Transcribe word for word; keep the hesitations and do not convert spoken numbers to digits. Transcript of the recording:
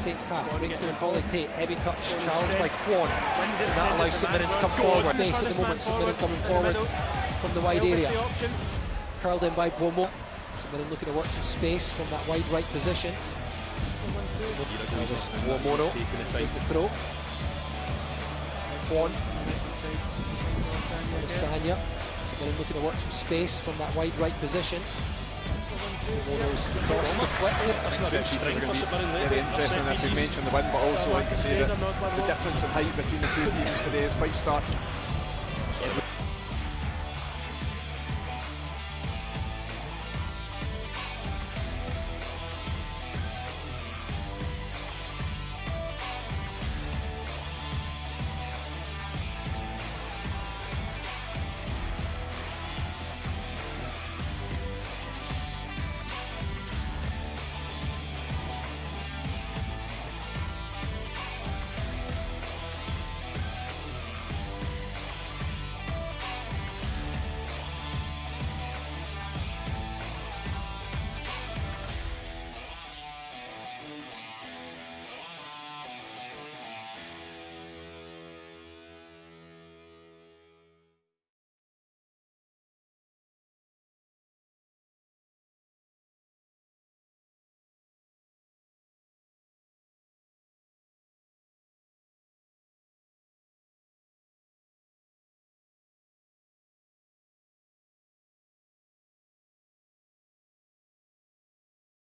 Saints half. Brings to Collie Tate, heavy touch, challenged by Kwon. And that allows St Mirren to come forward. Base at the moment, St Mirren coming forward from the wide area. Curled in by Bomo. St Mirren looking to work some space from that wide right position. Elvis Womono take the throw. Kwon. Sanya. St Mirren looking to work some space from that wide right position. Womono's cross deflected. Set pieces are going to be very interesting, as we mentioned the win, but also like I say, the, the difference in height between the two teams today is quite stark.